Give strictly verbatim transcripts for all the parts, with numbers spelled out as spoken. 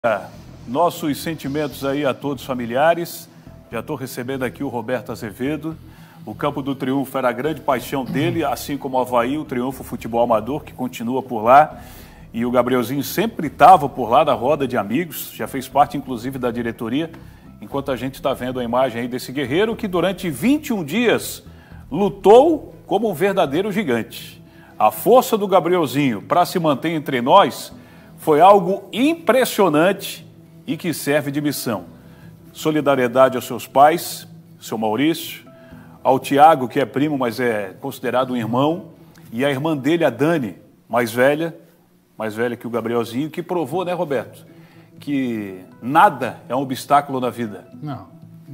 Nossos sentimentos aí a todos os familiares. Já estou recebendo aqui o Roberto Azevedo. O Campo do Triunfo era a grande paixão dele, assim como o Avaí, o Triunfo Futebol Amador, que continua por lá. E o Gabrielzinho sempre estava por lá na roda de amigos, já fez parte inclusive da diretoria, enquanto a gente está vendo a imagem aí desse guerreiro que durante vinte e um dias lutou como um verdadeiro gigante. A força do Gabrielzinho para se manter entre nós foi algo impressionante e que serve de missão. Solidariedade aos seus pais, seu Maurício, ao Tiago, que é primo, mas é considerado um irmão, e a irmã dele, a Dani, mais velha, mais velha que o Gabrielzinho, que provou, né, Roberto, que nada é um obstáculo na vida. Não.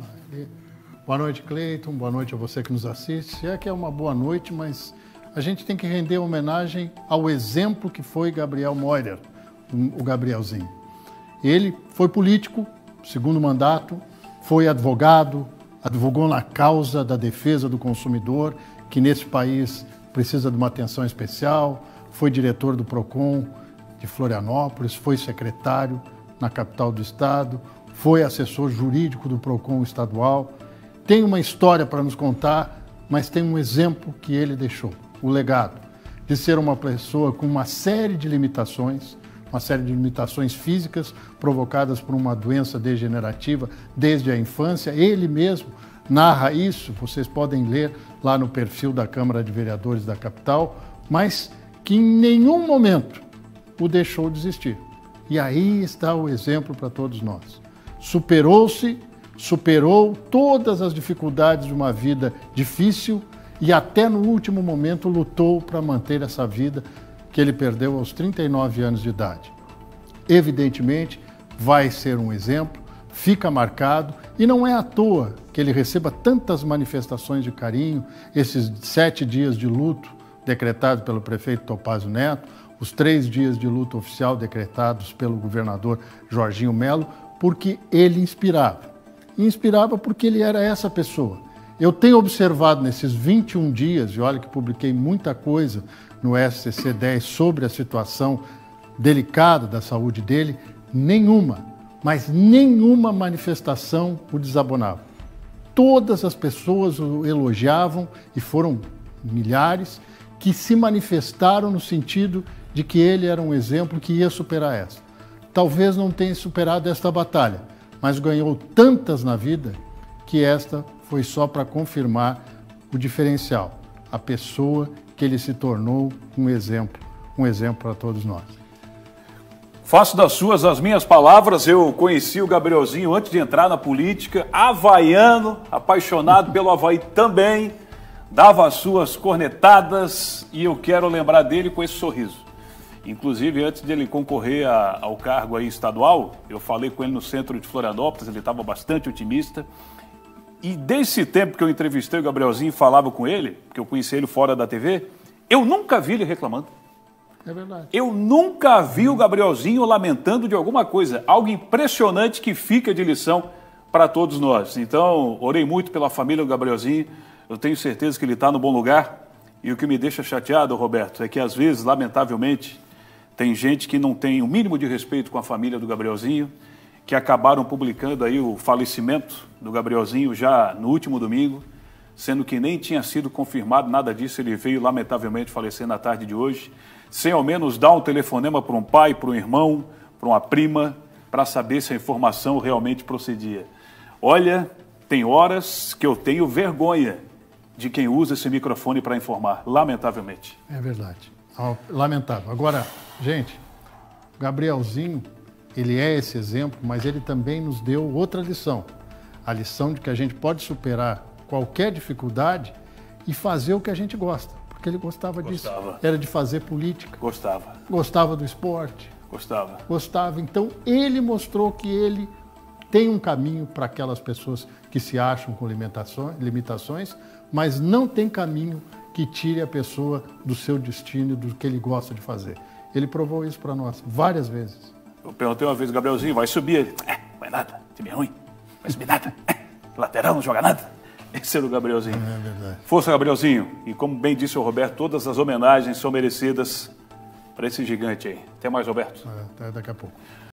Boa noite, Cleiton, boa noite a você que nos assiste. É que é uma boa noite, mas a gente tem que render homenagem ao exemplo que foi Gabriel Moirer, o Gabrielzinho. Ele foi político, segundo mandato, foi advogado, advogou na causa da defesa do consumidor, que nesse país precisa de uma atenção especial, foi diretor do Procon de Florianópolis, foi secretário na capital do estado, foi assessor jurídico do Procon estadual. Tem uma história para nos contar, mas tem um exemplo que ele deixou, o legado de ser uma pessoa com uma série de limitações, uma série de limitações físicas provocadas por uma doença degenerativa desde a infância. Ele mesmo narra isso, vocês podem ler lá no perfil da Câmara de Vereadores da capital, mas que em nenhum momento o deixou desistir. E aí está o exemplo para todos nós. Superou-se, superou todas as dificuldades de uma vida difícil e até no último momento lutou para manter essa vida que ele perdeu aos trinta e nove anos de idade. Evidentemente, vai ser um exemplo, fica marcado, e não é à toa que ele receba tantas manifestações de carinho, esses sete dias de luto decretados pelo prefeito Topázio Neto, os três dias de luto oficial decretados pelo governador Jorginho Melo, porque ele inspirava. E inspirava porque ele era essa pessoa. Eu tenho observado nesses vinte e um dias, e olha que publiquei muita coisa no S C C dez sobre a situação delicada da saúde dele, nenhuma, mas nenhuma manifestação o desabonava. Todas as pessoas o elogiavam, e foram milhares, que se manifestaram no sentido de que ele era um exemplo que ia superar essa. Talvez não tenha superado esta batalha, mas ganhou tantas na vida que esta foi só para confirmar o diferencial, a pessoa que ele se tornou um exemplo, um exemplo para todos nós. Faço das suas as minhas palavras. Eu conheci o Gabrielzinho antes de entrar na política, havaiano, apaixonado pelo Avaí também, dava as suas cornetadas, e eu quero lembrar dele com esse sorriso. Inclusive, antes de ele concorrer a, ao cargo aí estadual, eu falei com ele no centro de Florianópolis, ele estava bastante otimista. E desse tempo que eu entrevistei o Gabrielzinho e falava com ele, porque eu conheci ele fora da T V, eu nunca vi ele reclamando. É verdade. Eu nunca vi o Gabrielzinho lamentando de alguma coisa. Algo impressionante que fica de lição para todos nós. Então, orei muito pela família do Gabrielzinho. Eu tenho certeza que ele está no bom lugar. E o que me deixa chateado, Roberto, é que às vezes, lamentavelmente, tem gente que não tem o mínimo de respeito com a família do Gabrielzinho, que acabaram publicando aí o falecimento do Gabrielzinho já no último domingo, sendo que nem tinha sido confirmado nada disso. Ele veio lamentavelmente falecer na tarde de hoje, sem ao menos dar um telefonema para um pai, para um irmão, para uma prima, para saber se a informação realmente procedia. Olha, tem horas que eu tenho vergonha de quem usa esse microfone para informar, lamentavelmente. É verdade, lamentável. Agora, gente, o Gabrielzinho, ele é esse exemplo, mas ele também nos deu outra lição. A lição de que a gente pode superar qualquer dificuldade e fazer o que a gente gosta. Porque ele gostava, gostava. disso. Era de fazer política. Gostava. Gostava do esporte. Gostava. Gostava. Então, ele mostrou que ele tem um caminho para aquelas pessoas que se acham com limitações, limitações, mas não tem caminho que tire a pessoa do seu destino, do que ele gosta de fazer. Ele provou isso para nós várias vezes. Eu perguntei uma vez, Gabrielzinho, vai subir? Ele, é, vai nada, time é ruim, vai subir nada, é, lateral não joga nada. Esse era o Gabrielzinho. É verdade. Força, Gabrielzinho. E como bem disse o Roberto, todas as homenagens são merecidas para esse gigante aí. Até mais, Roberto. É, até daqui a pouco.